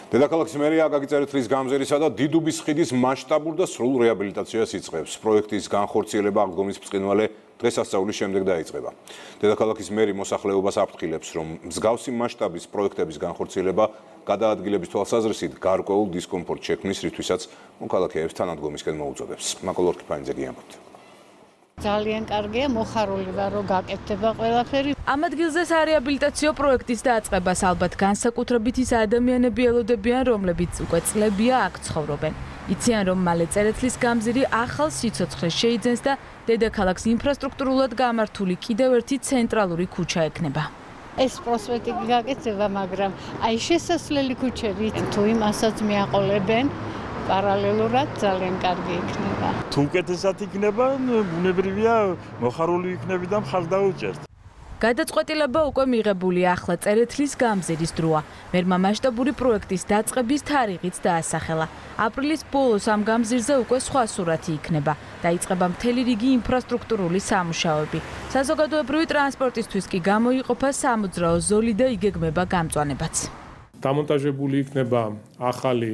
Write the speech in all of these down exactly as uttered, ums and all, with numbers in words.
დედაქალაქის მერია აკაკი წერეთლის გამზირისა და დიდუბის ხიდის მასშტაბურ და სრულ რეაბილიტაციას იწყებს. პროექტის განხორციელება აღდგომის ბრწყინვალე დღესასწაულის შემდეგ დაიწყება. დედაქალაქის მერი მოსახლეობას აფრთხილებს, რომ მსგავსი მასშტაბის პროექტების განხორციელება გადაადგილების თვალსაზრისით გარკვეულ დისკომფორტს შექმნის, რითვისაც მოქალაქეებს თანადგომისკენ მოუწოდებს. მაკოლ ორქიფანიძე გიამბობთ. ძალიან კარგია, მოხარული ვარ, რომ გაკეთდება ყველაფერი. Ამ ადგილზე სარეაბილიტაციო პროექტის დაწყებას ალბათ განსაკუთრებით ის ადამიანები ელოდებიან, რომლებიც უკვე წლებია აქ ცხოვრობენ. იციან, რომ მალე წერეთლის გამზირი ახალ სიცოცხლეს შეიძენს და დედაქალაქს ინფრასტრუქტურულად გამართული კიდევ ერთი ცენტრალური ქუჩა ექნება. ეს პროსპექტი გაკეთდება, მაგრამ აი შესასვლელი ქუჩები თუ იმასაც მიაყოლებენ, პარალელურად ძალიან კარგი იქნება. თუ უკეთესად იქნება, ბუნებრივია მოხარული იქნები და მხარ დაუჭერთ. გადაწყვეტილება უკვე მიღებული ახლა წერეთლის გამზირის დროა. მერმა მასშტაბური პროექტის დაწყების თარიღიც დაასახელა. აპრილის ბოლოს ამ გამზირზე უკვე სხვა სურათი იქნება. დაიწყება მთელი რიგი ინფრასტრუქტურული სამუშაოები. საზოგადოებრივი ტრანსპორტისთვის კი გამოიყოფა სამოძრაო ზოლი და იგეგმება გამწვანებაც. დამონტაჟებული იქნება ახალი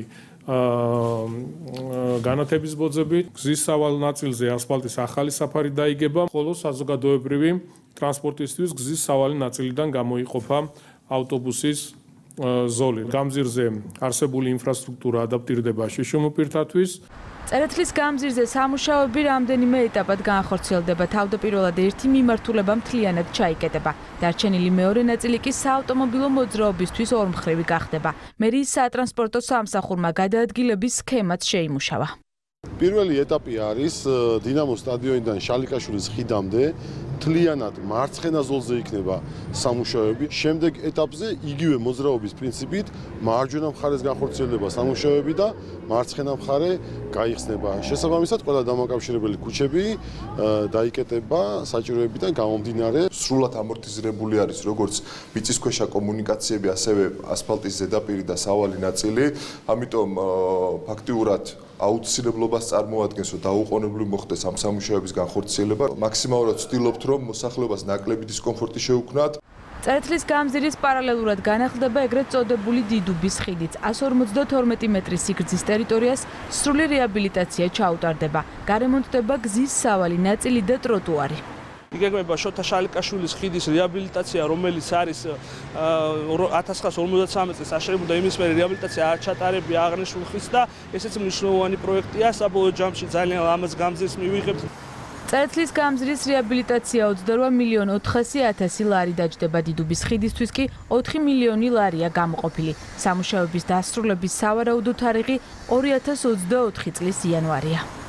განათების ბოძები, გზის სავალ ნაწილზე ასფალტის ახალი საფარი დაიგება, ხოლო საზოგადოებრივი ტრანსპორტისთვის გზის სავალი ნაწილიდან გამოიყოფა ავტობუსის ზოლი. გამზირზე არსებული ინფრასტრუქტურა ადაპტირდება შიშომოპირთათვის. წერეთლის გამზირზე სამუშაოები რამდენიმე ეტაპად განხორციელდება. თავდაპირველად ერთი მიმართულება მთლიანად ჩაიკეტება. დარჩენილი მეორე ნაწილი კი საავტომობილო მოძრაობისთვის ორმხრივი გახდება. მერიის სატრანსპორტო სამსახურმა გადაადგილების სქემაც შეიმუშავა. პირველი ეტაპი არის დინამოს სტადიონიდან შალიკაშვილის ხიდამდე მთლიანად მარცხენა ზოლზე იქნება სამუშაოები. შემდეგ ეტაპზე იგივე მოძრაობის პრინციპით მარჯვენა მხარეს განხორციელდება სამუშაოები და მარცხენა მხარე გაიხსნება. შესაბამისად, ყველა დამაკავშირებელი ქუჩები დაიკეტება საჭიროებიდან გამომდინარე. სრულად ამორტიზირებული არის როგორც მიწისქვეშა კომუნიკაციები, ასევე ასფალტის ზედაპირი და სავალი ნაწილი. ამიტომ ფაქტიურად აუცილებლობას წარმოადგენს, რომ დაუყოვნებლივ მოხდეს ამ სამუშაოების განხორციელება. მაქსიმალურად ვცდილობთ, რომ მოსახლეობას ნაკლები დისკომფორტი შეუქმნათ. წერეთლის გამზირის პარალელურად განახლდება ეგრეთ წოდებული დიდუბის ხიდიც. εκατს ორმოცდათორმეტი მეტრის სიგრძის ტერიტორიას სრული რეაბილიტაცია ჩაუტარდება. გარემონტდება გზის სავალი ნაწილი და ტროტუარი. იგეგმება შოთა შალიკაშვილის ხიდის რეაბილიტაცია, რომელიც არის ათას ცხრაასი ორმოცდათრამეტ წელს აშენებულ და იმის მერე რეაბილიტაცია არ ჩატარებია აღნიშნულ ხიდს და ესეც მნიშვნელოვანი პროექტია. საბოლოო ჯამში ძალიან ლამაზ გამზირს მივიღებთ. წერეთლის გამზირის რეაბილიტაცია ოცდარვა მილიონ ოთხასი ათასი ლარი დაჯდება. დიდუბის ხიდისთვის კი ოთხი მილიონი ლარია გამოყოფილი. სამუშაოების დასრულების სავარაუდო თარიღი ორი ათას ოცდაოთხი წლის იანვარია.